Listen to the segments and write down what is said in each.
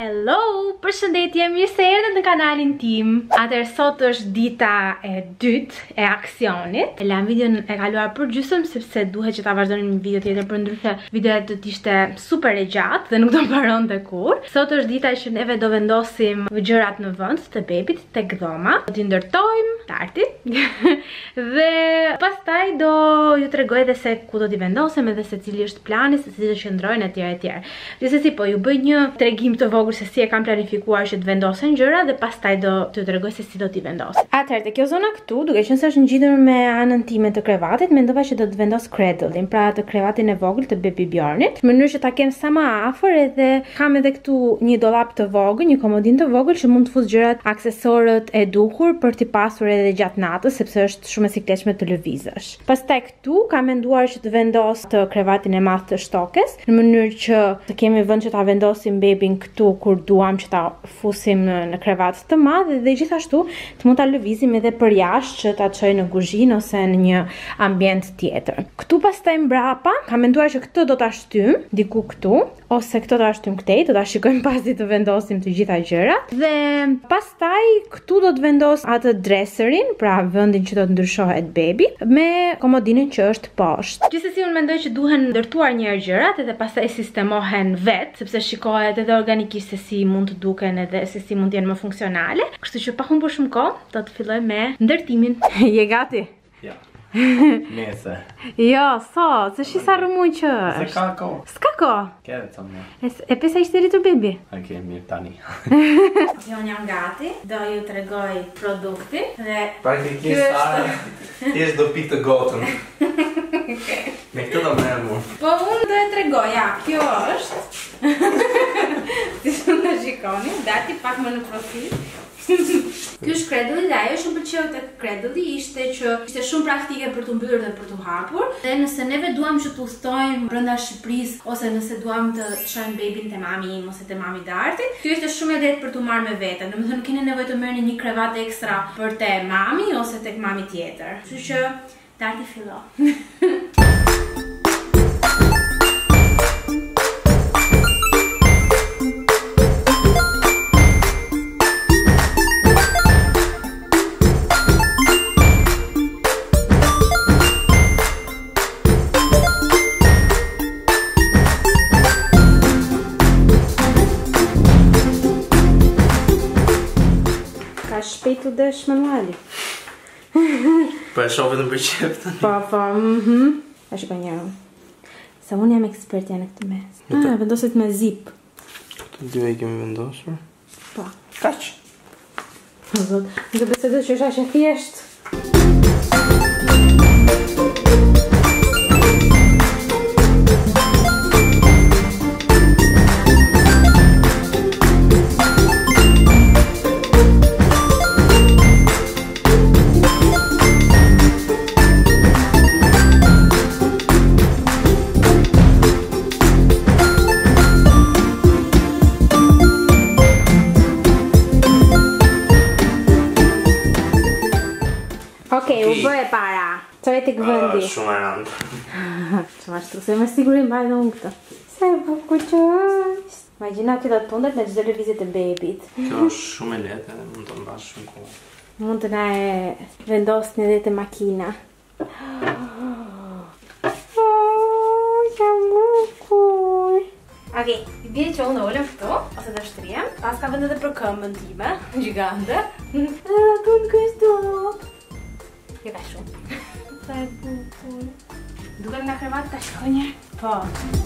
Hello, përshëndetje, mirë se erdhët në kanalin tim. Atëherë sot është dita e dytë e aksionit. E lam videon e kaluar për gjysmë sepse duhet që ta vazhdonim një video tjetër, për ndryshe videoja do të ishte super e gjatë dhe nuk do mbaronte kurrë. Sot është dita që neve do vendosim gjërat në vend të bebit tek dhoma. Do t'i ndërtojmë tarti. Dhe pastaj do ju tregoj edhe se ku do t'i vendosim, edhe se cili është plani, se si do qëndrojnë etj etj. Gjithsesi po ju bëj një tregim të vogël se si e kam planifikuar që të vendosen gjëra dhe pastaj do t'ju tregoj se si do t'i vendosim. Atëherë te kjo zona këtu, duke qenë se është ngjitur me anën time të krevatit, mendova që do të vendos cradle-in, pra atë krevatin e vogël të baby Bjornit, në mënyrë që ta kem sa më afër, edhe kam edhe këtu një dollap të vogël, një komodin të vogël që mund të fus gjërat, aksesorët e duhur për t'i pasur edhe gjatë natës, sepse është shumë e sikletshme të lëvizësh. Pastaj këtu kam menduar që të vendos të krevatin e madh të shtokës, në mënyrë që të kemi vend që ta vendosim bebin këtu kur duam që ta fusim në krevat të madh, dhe gjithashtu të mund ta lëvizim edhe për jashtë që ta çoj në kuzhinë ose në një ambient tjetër. Këtu pastaj mbrapa kam menduar që këtë do ta shtym diku këtu, ose këtë do ta shtym këtej, do ta shikojmë pasi të vendosim të gjitha gjërat. Dhe pastaj këtu do të vendos atë dresserin, pra vendin që do të ndryshohet bebi, me komodinën që është poshtë. Gjithsesi unë mendoj që duhen ndërtuar një herë gjërat edhe pastaj sistemohen vet, sepse shikohet edhe organikisht se si mund të duken edhe se si mund të jenë më funksionale. Kështu që pa humbur shumë kohë, do të filloj me ndërtimin. Je gati? Ja. Nese. Jo, sot, se shi sa rëmuj që është. Se ka kohë. S'ka kohë. Kere të më. E pesa ishte rritur bebi? Oke, mirë tani. Jo, jam gati, do ju tregoj produktin dhe Praktikisht Sara, thjesht do pikë të gotën. Me këtë do merrem unë. po unë do e tregoj, ja, kjo është. Si shumë të shikoni, dati pak më në profil. Ky është cradle, dhe ajo shumë pëlqeu tek cradle ishte që ishte shumë praktike për t'u mbyllur dhe për t'u hapur. Dhe nëse neve duam që t'u thtojmë brenda Shqipërisë, ose nëse duam të çojmë bebin te mami im ose te mami Darti, kjo ishte shumë e lehtë për t'u marrë me vete. Domethënë nuk keni nevojë të merrni një krevat ekstra për te mami ose tek mami tjetër. Kështu që Darti fillo. Shpejt u desh manuali. Po e shoh vetëm për qeftën. Po, A shikoj njërën. Se unë jam ekspertja në këtë mes. Vendoset me zip. Të dy e kemi vendosur. Po. Kaq. Zot, nuk e besoj që është aq e thjeshtë. Okej, u bë e para. Çoj tek vendi. Shumë e rëndë. Çfarë se më sigurisht mbaj dhe unë këtë. Sa e bukur që është. Imagjina ti do të tundet në çdo lëvizje të bebit. Kjo është shumë e lehtë dhe mund të mbash shumë kohë. Mund të na e vendosni edhe te makina. Sa bukur. Okej, i bie që unë ulem këtu, ose të shtriem. Pas ka vend edhe për këmbën time, gjigante. Con questo. Jo ka shumë. Sa e bukur. Duket nga krevat ta shkoj një? Po.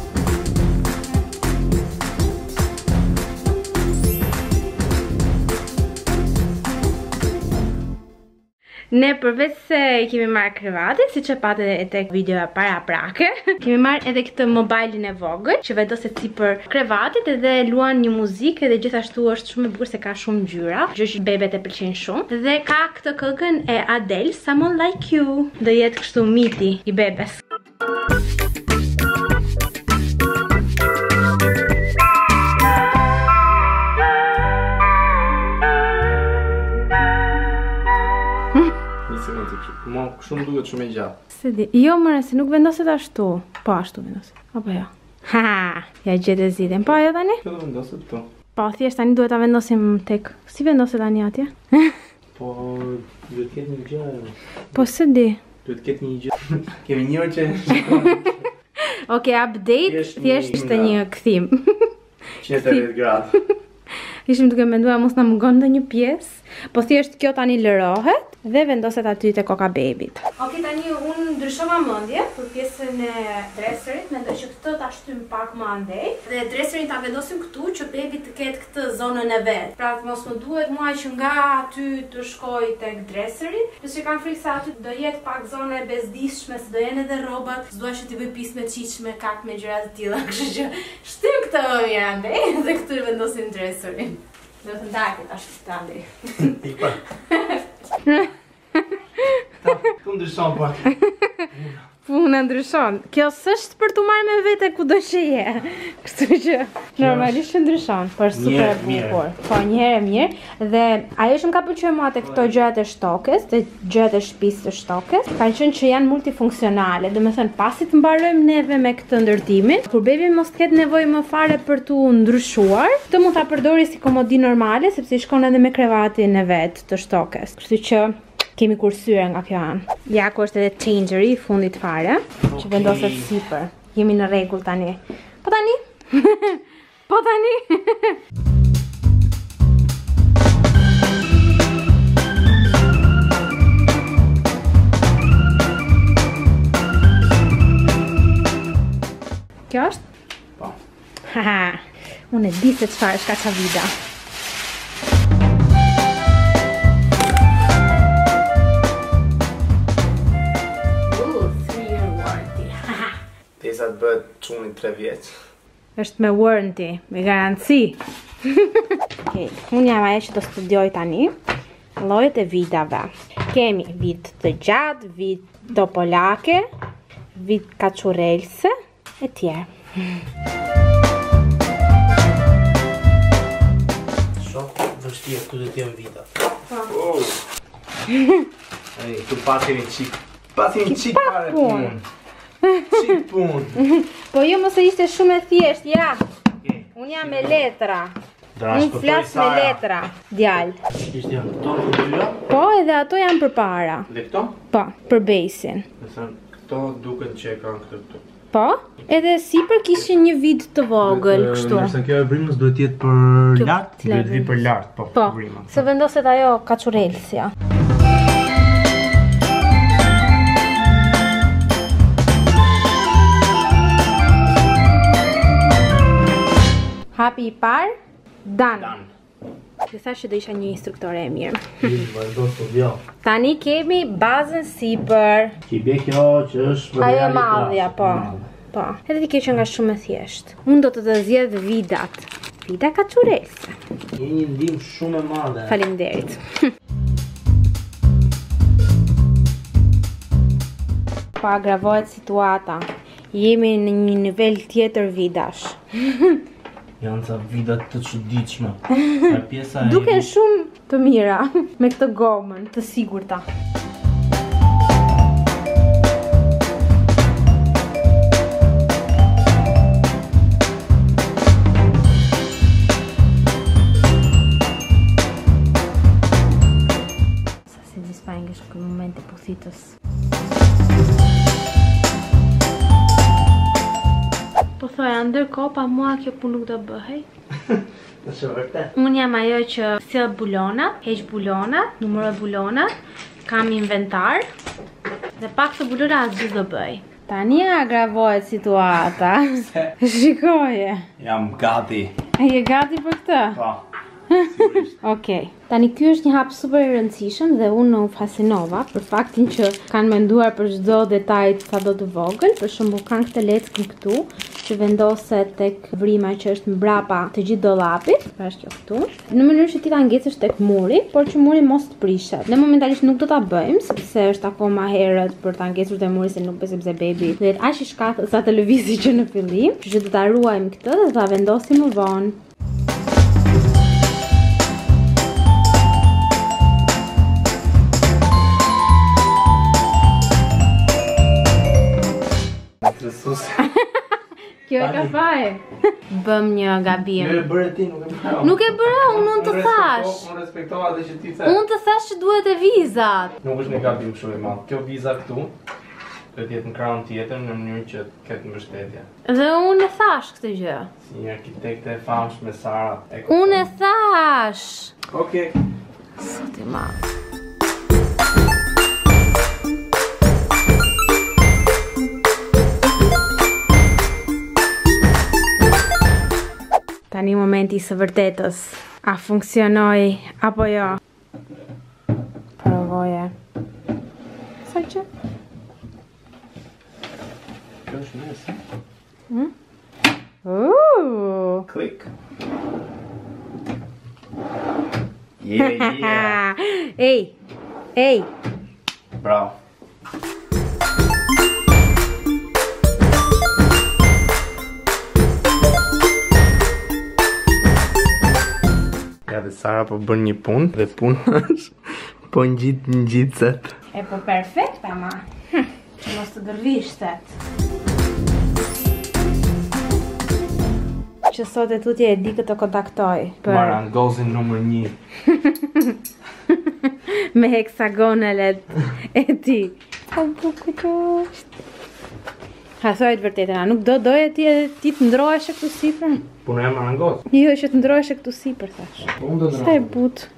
Ne përveç se kemi marrë krevatin, siç e patë edhe tek videoja paraprake, kemi marrë edhe këtë mobilin e vogël që vendoset sipër krevatit edhe luan një muzikë, edhe gjithashtu është shumë e bukur se ka shumë ngjyra, gjë që bebet e pëlqejnë shumë. Dhe ka këtë këngën e Adele, Someone Like You. Do jetë kështu miti i bebes. Mo shumë duket shumë e gjatë. Se di, jo mëre, se nuk vendoset ashtu. Po ashtu vendoset. Apo jo. Ha, ja gjetë zgjidhjen. Po ajo tani? Kjo do vendoset këtu. Po, thjesht tani duhet ta vendosim tek. Si vendoset tani atje? Po, duhet ketë një gjë. Po se di. Duhet ketë një gjë. Kemi njërë që... Okej, update, thjesht një kthim. 180 gradë. Ishim duke menduar mos na mungon ndonjë pjesë, po thjesht kjo tani lërohet dhe vendoset aty te koka bebit. Okej, tani unë ndryshova mendje për pjesën e dreserit, mendoj që këtë ta shtym pak më andej dhe dreserin ta vendosim këtu që bebi të ketë këtë zonën e vet. Pra mos më duhet mua që nga aty të shkoj tek dreseri, sepse kam frikë se aty do jetë pak zonë e bezdishme, se do jenë edhe rrobat, s'dua që t'i bëj pis me qiq, me kak, me gjëra të tilla, kështu që shtym këtë më mirë andej dhe këtu vendosim dreserin. Do të ndajke tash këtë andej. Ikpa. Ku ndryshon pak? Puna ndryshon. Kjo s'është për t'u marrë me vete kudo që je. Kështu që normalisht ndryshon, por super bukur. Po, një herë mirë. Dhe ajo që më ka pëlqyer mua te këto gjërat e shtokës, te gjërat e shtëpisë së shtokës, kanë qenë që janë multifunksionale. Domethënë, pasi të mbarojmë neve me këtë ndërtimin, kur bebi mos ketë nevojë më fare për t'u ndryshuar, këtë mund ta përdori si komodi normale, sepse i shkon edhe me krevatin e vet të shtokës. Kështu që kemi kursyre nga kjo anë. Ja ku është edhe changeri i fundit fare, që vendoset sipër. Jemi në rregull tani. Po tani? Po tani? Kjo është? Po. Haha, unë e di se çfarë është kaçavida. Sa të bëhet çuni 3 vjeç. Është me warranty, me garanci. Okej, unë jam ajo që do studioj tani llojet e vitave. Kemi vit të gjatë, vit topolake, vit kaçurelse e tjerë. Shok, vështirë këtu do të jenë vita. Po. Ai, tu pati një çik. Pati një çik para punë. Çik punë. Po jo mos e ishte shumë e thjesht, ja. Unë jam me letra. Unë flas me letra, djalë. Ishte janë këto dyja? Po, edhe ato janë përpara. Dhe këto? Po, për basin. Do thënë, këto duken që e kanë këtu. Po, edhe sipër kishin një vid të vogël kështu. Nëse kjo e vrimës duhet jetë për lart, duhet vi për lart, po, vrima. Se vendoset ajo kaçurelsja. Hapi i parë, Dan. Dhe thash që do isha një instruktore e mirë. Tani kemi bazën sipër. Që i bje kjo që është për ajo e madhja, po. Po. Edhe ti ke që nga shumë e thjeshtë. Unë do të të zgjedh vidat. Vida kaçurelse. Je një ndihmë shumë e madhe. Faleminderit. Po agravohet situata. Jemi në një nivel tjetër vidash. Janë ca vidat të çuditshme. Duken shumë të mira me këtë gomën, të sigurta. Sa se di spanjësh në momente puthitës. Po thoja, ndërkohë pa mua kjo punë nuk do bëhej. Është vërtet. Unë jam ajo që sjell bulonat, heq bulonat, numëroj bulonat, kam inventar dhe pak të bulona asgjë do bëj. Tani agravohet situata. Shikoje. Jam gati. A je gati për këtë? Po. Okej. Tani ky është një hap super i rëndësishëm dhe unë u fascinova për faktin që kanë menduar për çdo detaj sado të vogël. Për shembull kanë këtë leckën këtu që vendoset tek vrima që është mbrapa të gjithë dollapit, pra është kjo këtu, në mënyrë që ti ta ngjecësh tek muri, por që muri mos të prishet. Ne momentalisht nuk do ta bëjmë sepse është akoma herët për ta ngjecur te muri se nuk besoj sepse bebi do jetë aq i shkatët sa televizi që në fillim, kështu që do ta ruajmë këtë dhe ta vendosim më vonë. Kjo e ka fare. Bëm një gabim. Jo e bëre ti, nuk e bëra. Nuk e bëra, unë të thash. Unë respektova dhe që ti the. Unë të thash që duhet e vizat. Nuk është një gabim kështu i madh. Kjo viza këtu do të jetë në krahun tjetër në mënyrë që të ketë mbështetje. Dhe unë e thash këtë gjë. Si një arkitekte e famshme Sara. Unë e thash. Okej. Sot i madh. Tani momenti së vërtetës. A funksionoi apo jo? Provoje. Sa që? Kjo është mes. Klik. Yeah. Ej. Bravo. Ja dhe Sara po bën një punë dhe puna është po ngjitset. E po perfekt ama. Që mos të gërvishtet. Që sot e tutje e di këtë kontaktoj për Marangozin numër 1. me heksagonalet e ti. Po bukur është. Ha thojt vërtetën, nuk doje ti të ndrohesh këtu sipër? Puna e marangoz. Jo, që të ndrohesh këtu sipër thash. Po unë do të Sta e but.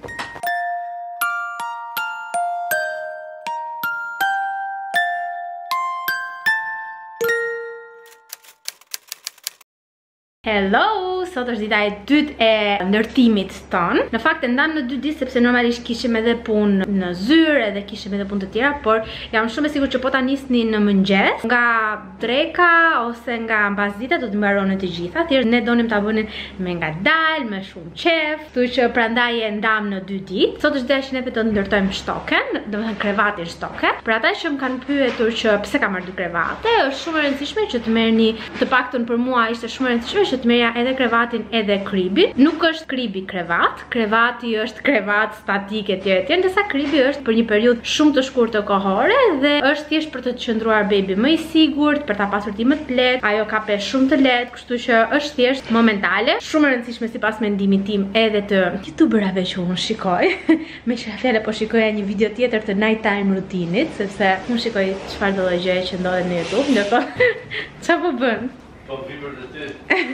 Hello, sot është dita e dytë e ndërtimit ton. Në fakt e ndan në 2 ditë sepse normalisht kishim edhe punë në zyrë edhe kishim edhe punë të tjera, por jam shumë e sigurt që po ta nisni në mëngjes, nga dreka ose nga mbasdita do të mbaronin të gjitha. Thjesht ne donim ta bënin me ngadalë, me shumë qef, kështu që prandaj e ndam në 2 ditë. Sot është dita që ne do të ndërtojmë shtoken, domethënë krevatin shtoke. Për ata që më kanë pyetur që pse kam marrë 2 krevate, është shumë e rëndësishme që të merrni, të paktën për mua ishte shumë e rëndësishme që të merrja edhe krevatin edhe kribin. Nuk është kribi krevat, krevati është krevat statik etj etj, ndërsa kribi është për një periudhë shumë të shkurtër kohore dhe është thjesht për të qëndruar baby më i sigurt, për ta pasur ti më të lehtë, ajo ka peshë shumë të lehtë, kështu që është thjesht momentale, shumë e rëndësishme sipas mendimit tim edhe të youtuberave që unë shikoj. Me çfarë po shikoja një video tjetër të night time rutinit, sepse unë shikoj çfarë do të gjëje që ndodhen në YouTube, ndërkohë çfarë po bën? Po vibër të ty.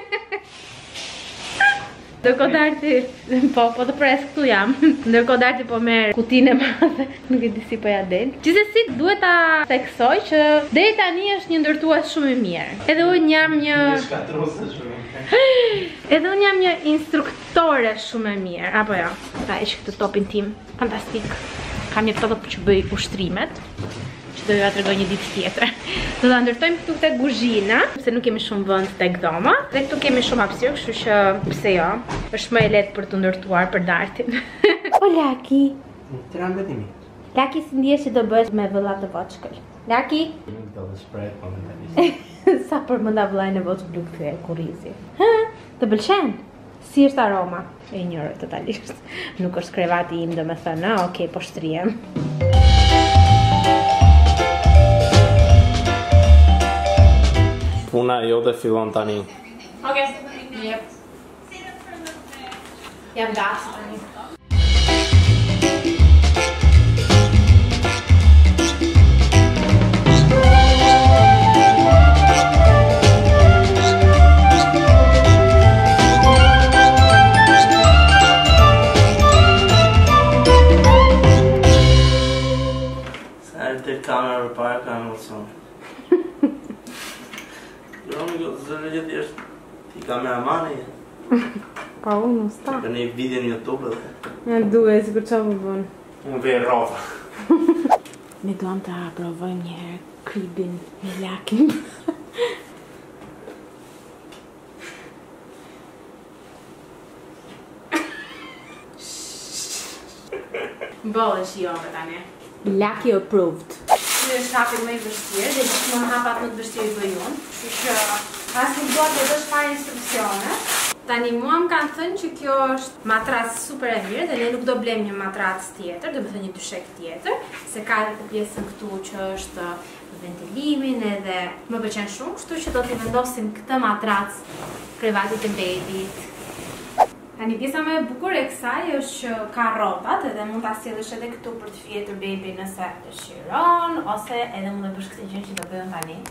Ndërkohë Darti, po të pres këtu jam. Ndërkohë Darti po merr kutinë e madhe, nuk e di si po ja del. Gjithsesi duhet ta theksoj që deri tani është një ndërtues shumë i mirë. Edhe unë jam një Edhe unë jam një instruktore shumë e mirë, apo jo? Ta heq këtë topin tim, fantastik. Kam një top që bëj ushtrimet. Do ju tregoj një ditë tjetër. Do ta ndërtojmë këtu tek kuzhina, sepse nuk kemi shumë vend tek dhoma. Dhe këtu kemi shumë hapësirë, kështu që pse jo? Është më e lehtë për të ndërtuar për Dartin. O Laki. 13 mijë. Laki si ndihesh që do bësh me vëlla të voçkël? Laki? Nuk do të shpreh momentalisht. Sa përmenda vëllain e voç blu kthy kurizi. Hë? Të pëlqen? Si është aroma? E njërë totalisht. Nuk është krevati im, domethënë, okay, po shtrihem. Puna jote fillon tani. Okej, jep. Jam gati tani. Sa të kamera përpara ka emocion. Zërëgjët është ti kameramani. Pa unë më sta. Për një video në YouTube edhe. Në duhe, si kur qa më bënë. Unë vej rrota. Ne duam të provojmë një herë kribin me Lakin. Bëllë që jo me tani. Laki approved. Kjo është hapi më i vështirë dhe që më hapat më të vështirë i bëjun. Kështu që pas nuk do të dësh fare instruksione. Tani mua më kanë thënë që kjo është matracë super e mirë dhe ne nuk do blem një matracë tjetër, do me thënë një dyshek tjetër, se ka pjesën këtu që është ventilimin edhe më pëlqen shumë, kështu që do t'i vendosim këtë matracë krevatit të bebit. Tani pjesa më e bukur e kësaj është që ka rrotat edhe mund ta sjellësh edhe këtu për të fjetur bebi nëse dëshiron, ose edhe mund të bësh këtë gjë që do bëjmë tani.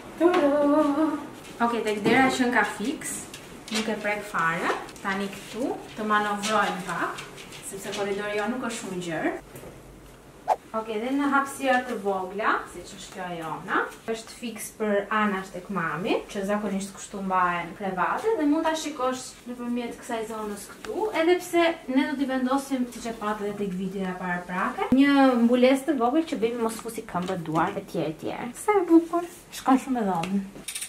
Okej, tek dera që ka fiks. Nuk e prek fare, tani këtu të manovrojmë pak, sepse koridori jo nuk është shumë gjerë. Okej, dhe në hapësira të vogla, si që është kjo e jona, është fiks për anash tek mami, që zakonisht kështu mbahen krevatet, dhe mund ta shikosh nëpërmjet kësaj zonës këtu, edhe pse ne do t'i vendosim, siç e patë edhe tek videoja paraprake, një mbulesë të vogël që bebi mos fusi këmbët, duar etj etj. Sa e bukur, shkon shumë e dhomë.